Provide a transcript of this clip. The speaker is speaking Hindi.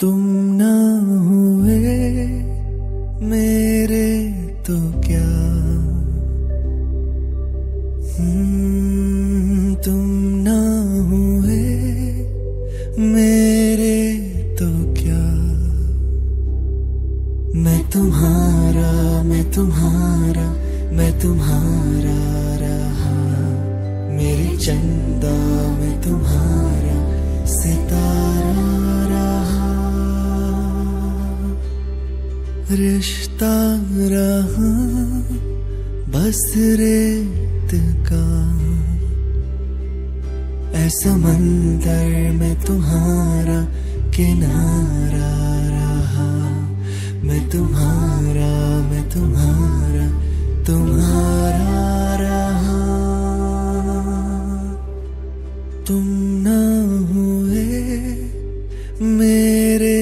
तुम ना हुए मेरे तो क्या, तुम ना हुए मेरे तो क्या। मैं तुम्हारा मैं तुम्हारा मैं तुम्हारा रहा, मेरी चंदा मैं तुम्हारा सितारा रहा। रिश्ता रहा बस रेत का, ऐ समंदर में तुम्हारा किनारा रहा। मैं तुम्हारा तुम्हारा रहा। तुम ना हुए मेरे